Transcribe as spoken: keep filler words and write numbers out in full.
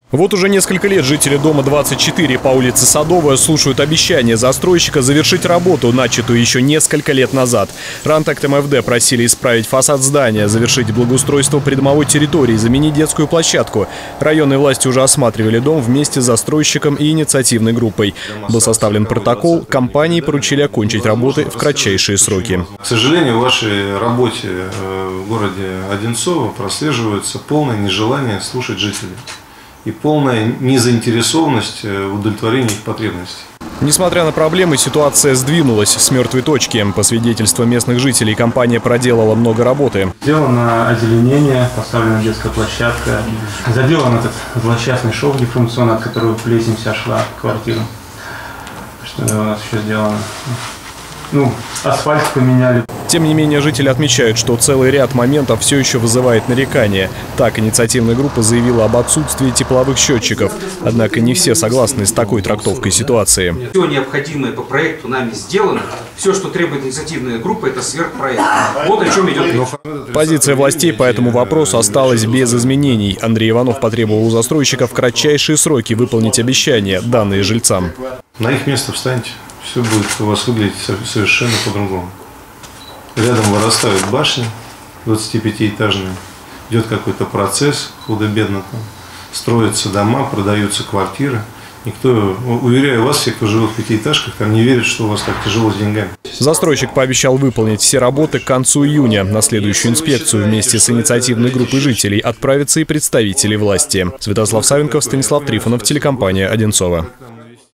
Вот уже несколько лет жители дома двадцать четыре по улице Садовая слушают обещания застройщика завершить работу, начатую еще несколько лет назад. Рантект МФД просили исправить фасад здания, завершить благоустройство придомовой территории, заменить детскую площадку. Районные власти уже осматривали дом вместе с застройщиком и инициативной группой. Был составлен протокол, компании поручили окончить работы в кратчайшие сроки. К сожалению, в вашей работе в городе Одинцово прослеживается полное нежелание слушать жителей и полная незаинтересованность в удовлетворении их потребностей. Несмотря на проблемы, ситуация сдвинулась с мертвой точки. По свидетельству местных жителей, компания проделала много работы. Сделано озеленение, поставлена детская площадка, заделан этот злосчастный шов деформационный, от которого плесень вся шла в квартиру. Что у нас еще сделано? Ну, асфальт поменяли. Тем не менее, жители отмечают, что целый ряд моментов все еще вызывает нарекания. Так, инициативная группа заявила об отсутствии тепловых счетчиков. Однако не все согласны с такой трактовкой ситуации. Все необходимое по проекту нами сделано. Все, что требует инициативная группа, это сверхпроект. Вот о чем идет речь. Позиция властей по этому вопросу осталась без изменений. Андрей Иванов потребовал у застройщиков в кратчайшие сроки выполнить обещания, данные жильцам. На их место встаньте. Все будет у вас выглядеть совершенно по-другому. Рядом вырастают башни двадцатипятиэтажные, идет какой-то процесс, худо-бедно там, строятся дома, продаются квартиры. Никто, уверяю вас, все, кто живет в пятиэтажках, там не верит, что у вас так тяжело с деньгами. Застройщик пообещал выполнить все работы к концу июня. На следующую инспекцию вместе с инициативной группой жителей отправятся и представители власти. Святослав Савенков, Станислав Трифонов, телекомпания «Одинцово».